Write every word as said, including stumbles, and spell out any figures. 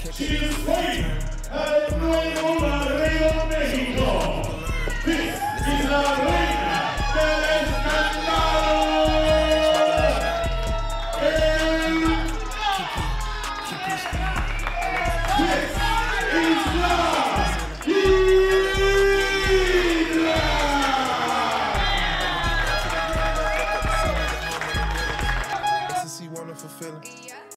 She is fighting at el nuevo Laredo, México. This is la reina del escándalo. El... This is la